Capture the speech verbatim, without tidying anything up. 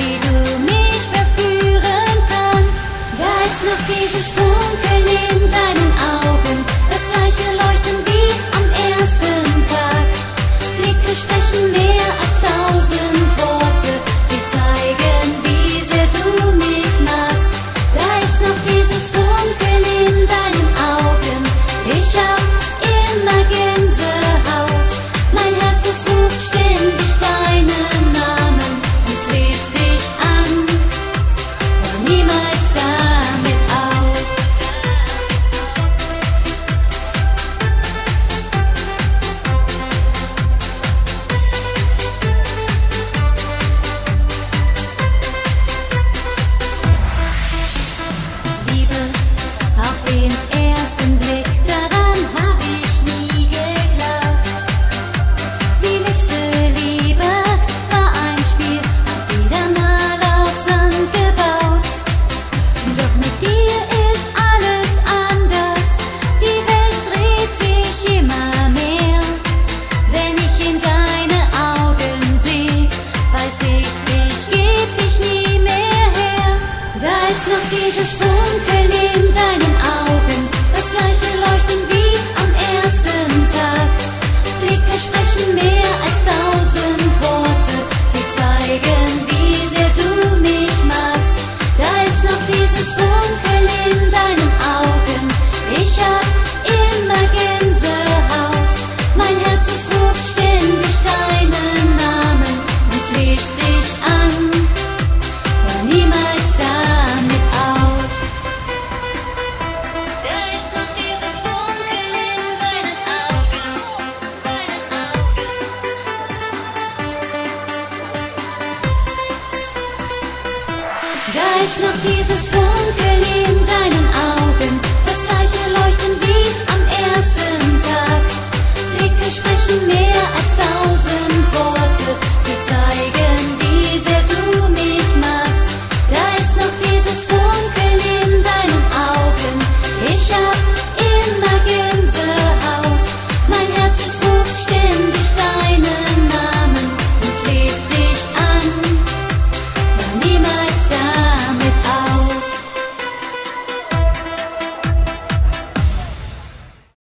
wie du mich verführen kannst. Da ist noch dieses Funkeln in deinen Augen, das gleiche Leuchten wie am ersten Tag. Blicke sprechen mehr als tausend Worte, sie zeigen, wie sehr du mich magst. Da ist noch dieses Funkeln in deinen Augen, ich hab immer Gänsehaut. Mein Herz, es ruft ständig deinen Namen und fleht dich an. Hör niemals damit auf. Liebe auf den ersten Blick, daran hab ich nie geglaubt. Die letzte Liebe war ein Spiel, hab wieder mal auf Sand gebaut. Doch mit dir ist alles anders, die Welt dreht sich immer mehr. Wenn ich in deine Augen seh, weiß ich, ich geb dich nie mehr her. Da ist noch dieses Funkeln in deinen Augen, das gleiche Leuchten wie am ersten Tag. Blicke sprechen mehr als tausend Worte, sie zeigen, wie sehr du mich magst. Da ist noch dieses Funkeln in deinen Augen, ich hab immer Gänsehaut. Mein Herz, es ruft ständig deinen Namen und fleht dich an. Hör niemals damit auf. Da ist noch dieses Funkeln in deinen Augen, deinen Augen. Da ist noch dieses Funkeln in